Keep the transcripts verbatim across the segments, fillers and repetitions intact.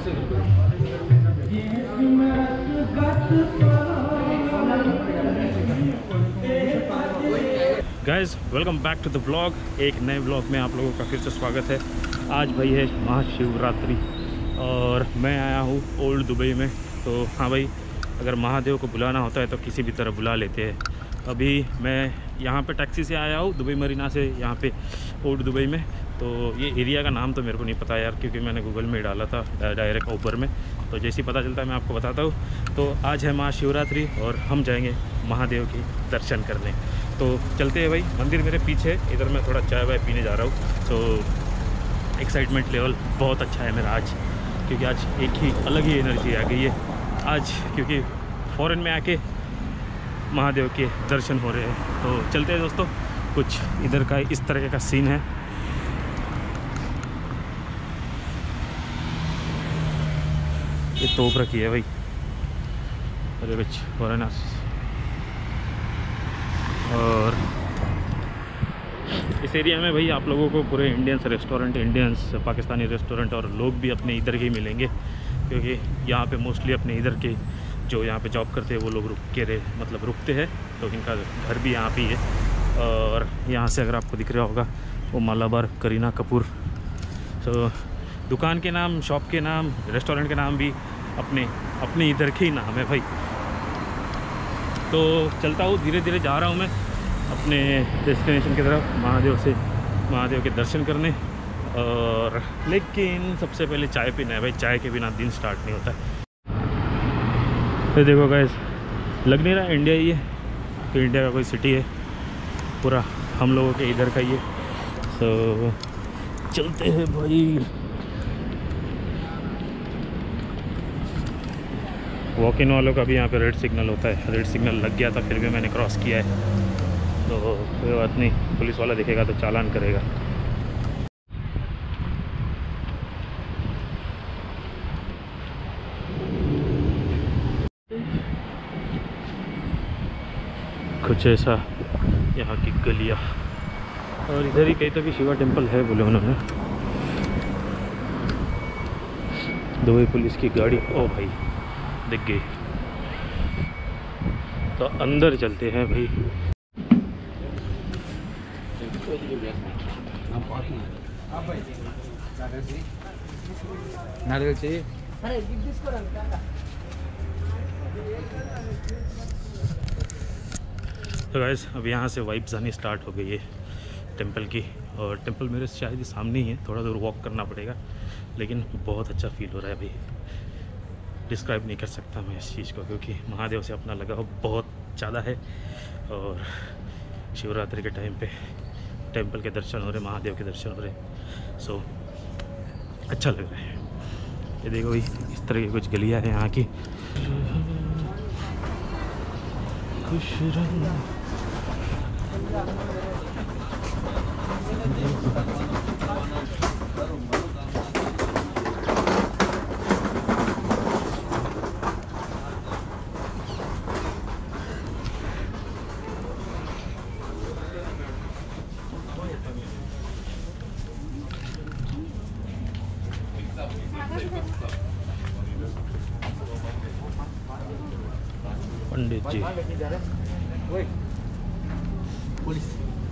Guys welcome back to the blog. एक नए blog में आप लोगों का फिर से स्वागत है। आज भाई है महाशिवरात्रि और मैं आया हूँ ओल्ड दुबई में। तो हाँ भाई, अगर महादेव को बुलाना होता है तो किसी भी तरह बुला लेते हैं। अभी मैं यहाँ पे टैक्सी से आया हूँ दुबई मरीना से यहाँ पे ओल्ड दुबई में। तो ये एरिया का नाम तो मेरे को नहीं पता यार, क्योंकि मैंने गूगल में डाला था डायरेक्ट ऊपर में। तो जैसे ही पता चलता है मैं आपको बताता हूँ। तो आज है महाशिवरात्रि और हम जाएंगे महादेव की दर्शन करने। तो चलते हैं भाई। मंदिर मेरे पीछे, इधर मैं थोड़ा चाय वाय पीने जा रहा हूँ। तो एक्साइटमेंट लेवल बहुत अच्छा है मेरा आज, क्योंकि आज एक ही अलग ही एनर्जी आ गई है आज, क्योंकि फ़ॉरेन में आके महादेव के दर्शन हो रहे हैं। तो चलते हैं दोस्तों। कुछ इधर का इस तरह का सीन है। ये तोप रखी है भाई, अरे बच फॉरेनर्स। और इस एरिया में भाई आप लोगों को पूरे Indians restaurant, Indians Pakistani restaurant और लोग भी अपने इधर के ही मिलेंगे, क्योंकि यहाँ पे मोस्टली अपने इधर के जो यहाँ पे जॉब करते हैं वो लोग रुक के रहे मतलब रुकते हैं। तो इनका घर भी यहाँ पे ही है। और यहाँ से अगर आपको दिख रहा होगा वो मालाबार करीना कपूर। तो दुकान के नाम, शॉप के नाम, रेस्टोरेंट के नाम भी अपने अपने इधर के ही नाम है भाई। तो चलता हूँ, धीरे धीरे जा रहा हूँ मैं अपने डेस्टिनेशन की तरफ, महादेव से महादेव के दर्शन करने। और लेकिन सबसे पहले चाय पीना है भाई, चाय के बिना दिन स्टार्ट नहीं होता है। तो देखो गाइस, लग नहीं रहा इंडिया ही है, तो इंडिया का कोई सिटी है, पूरा हम लोगों के इधर का ही है। तो चलते हैं भाई। वॉक इन वालों का भी यहाँ पे रेड सिग्नल होता है। रेड सिग्नल लग गया था, फिर भी मैंने क्रॉस किया है। तो कोई बात नहीं, पुलिस वाला दिखेगा तो चालान करेगा। कुछ ऐसा यहाँ की गलियाँ। और इधर ही कहीं तो भी शिवा टेम्पल है बोले उन्होंने। दुबई पुलिस की गाड़ी, ओ भाई दिख गई। तो अंदर चलते हैं भाई। नारियल चाहिए। तो गाइस अब यहाँ से वाइब्स आनी स्टार्ट हो गई है टेंपल की। और टेंपल मेरे शायद सामने ही है, थोड़ा दूर वॉक करना पड़ेगा, लेकिन बहुत अच्छा फील हो रहा है अभी। डिस्क्राइब नहीं कर सकता मैं इस चीज़ को, क्योंकि महादेव से अपना लगाव बहुत ज़्यादा है। और शिवरात्रि के टाइम पे टेंपल के दर्शन हो रहे, महादेव के दर्शन हो रहे। सो अच्छा लग रहा है। ये देखो भाई, इस तरह की कुछ गलियाँ हैं यहाँ की। खुश रहना। पंडित जी पुलिस।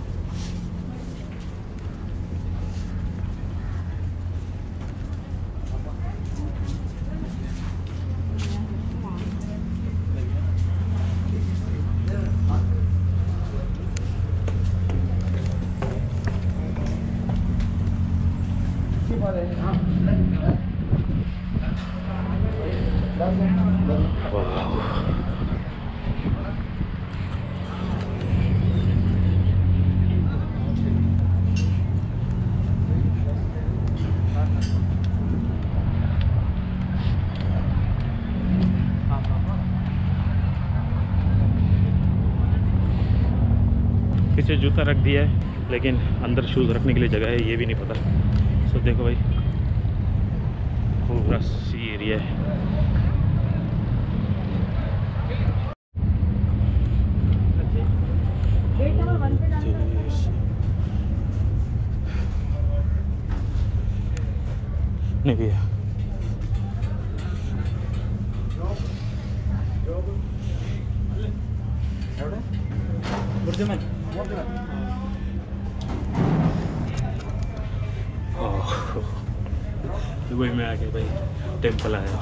पीछे जूता रख दिया है, लेकिन अंदर शूज़ रखने के लिए जगह है ये भी नहीं पता। सो देखो भाई, पूरा सी एरिया है। नहीं भैया, दुबई में आके भाई टेम्पल आया।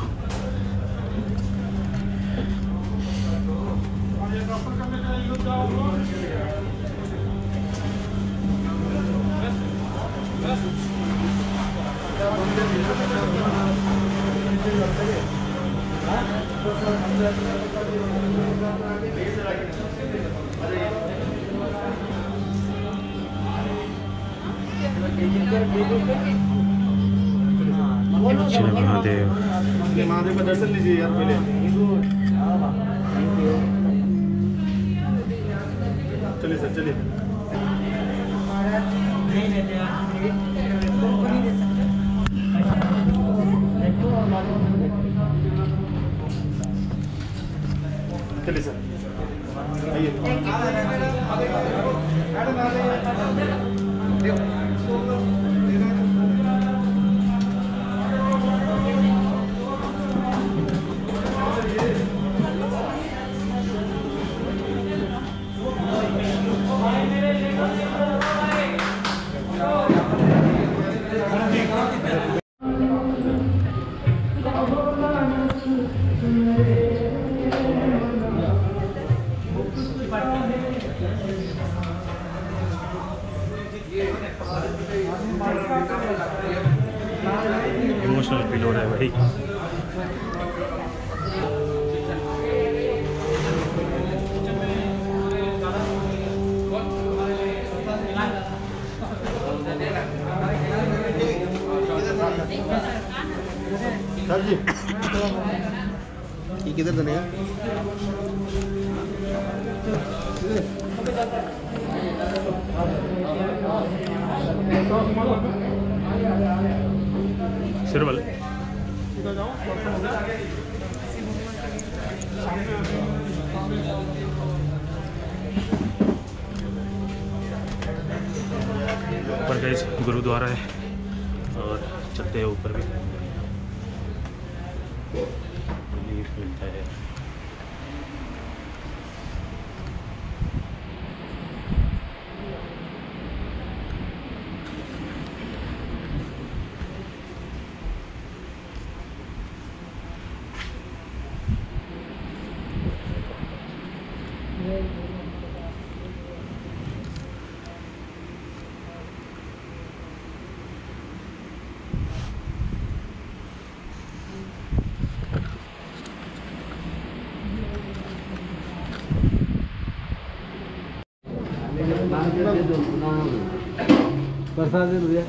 जय महादेव। महादेव का दर्शन लीजिए यार पहले। चलिए सर चलिए। चलिए सर आइए। इमोशनल फील हो रहा है भाई। सर जी ये किधर बनेगा? सिरवल ऊपर गए गुरुद्वारा है और चलते हैं ऊपर भी रिलीफ मिलता है। प्रसाद दे भैया।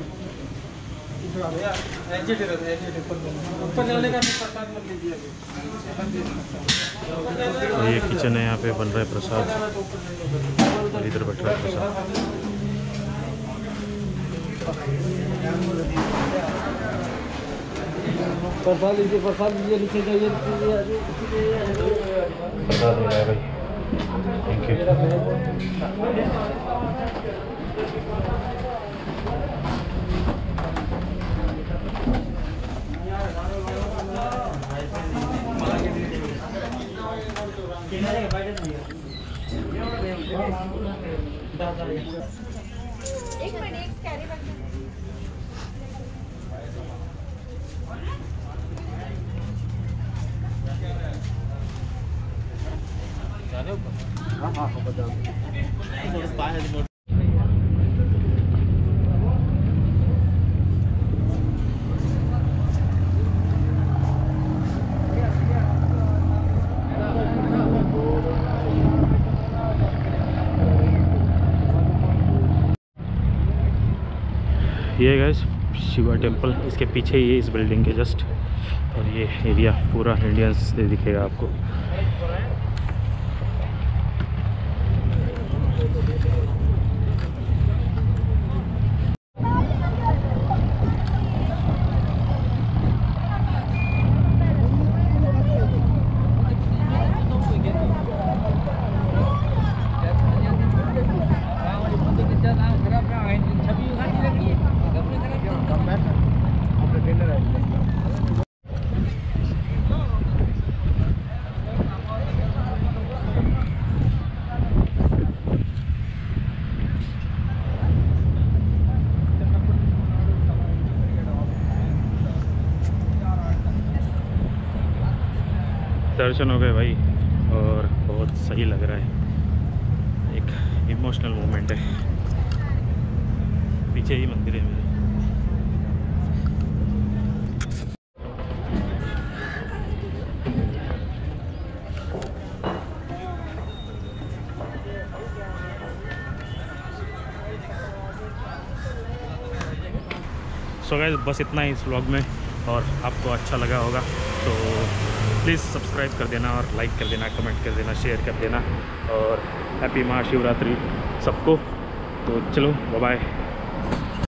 ये किचन है, यहाँ पे बन रहा है प्रसाद और इधर बैठ रहा है प्रसाद। प्रसाद लीजिए, प्रसाद लीजिए, नीचे जाइए। प्रसाद मिला है भाई, थैंक यू। एक मिनट एक कैरी बैग हाँ हाँ बता। ये गाइस शिवा टेम्पल, इसके पीछे ही है इस बिल्डिंग के जस्ट, और ये एरिया पूरा इंडियंस से दिखेगा आपको। दर्शन हो गए भाई और बहुत सही लग रहा है, एक इमोशनल मोमेंट है। पीछे ही मंदिर है मेरे। सो गाइस बस इतना ही इस व्लॉग में, और आपको अच्छा लगा होगा तो प्लीज़ सब्सक्राइब कर देना और लाइक कर देना, कमेंट कर देना, शेयर कर देना, और हैप्पी महाशिवरात्रि सबको। तो चलो बाय बाय।